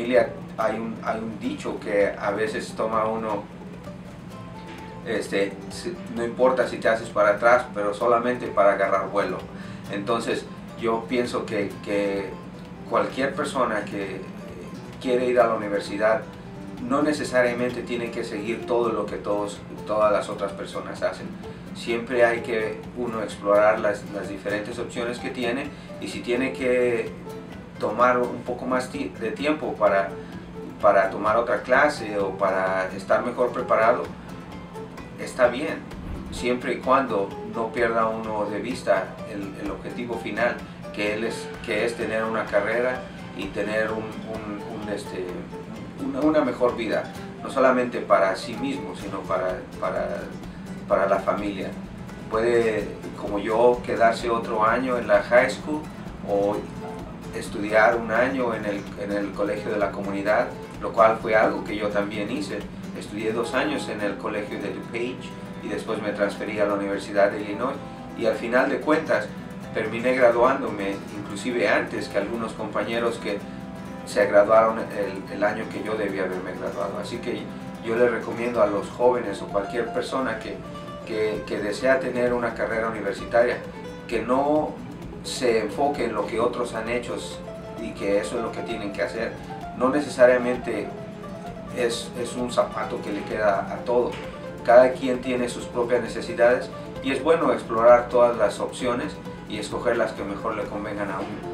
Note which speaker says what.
Speaker 1: familia hay un dicho que a veces toma uno, no importa si te haces para atrás, pero solamente para agarrar vuelo. Entonces yo pienso que cualquier persona que quiere ir a la universidad no necesariamente tiene que seguir todo lo que todas las otras personas hacen. Siempre hay que uno explorar las diferentes opciones que tiene, y si tiene que tomar un poco más de tiempo para tomar otra clase o para estar mejor preparado, está bien, siempre y cuando no pierda uno de vista el objetivo final, que es tener una carrera y tener una mejor vida, no solamente para sí mismo, sino para la familia. Puede, como yo, quedarse otro año en la high school o estudiar un año en el colegio de la comunidad, lo cual fue algo que yo también hice. Estudié 2 años en el colegio de DuPage y después me transferí a la Universidad de Illinois, y al final de cuentas terminé graduándome inclusive antes que algunos compañeros que se graduaron el año que yo debía haberme graduado. Así que yo le recomiendo a los jóvenes o cualquier persona que desea tener una carrera universitaria, que no se enfoque en lo que otros han hecho y que eso es lo que tienen que hacer. No necesariamente es un zapato que le queda a todos. Cada quien tiene sus propias necesidades y es bueno explorar todas las opciones y escoger las que mejor le convengan a uno.